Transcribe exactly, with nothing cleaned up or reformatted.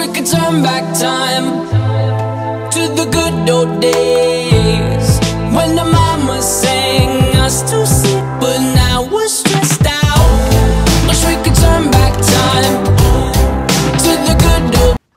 we could turn back time to the good old days.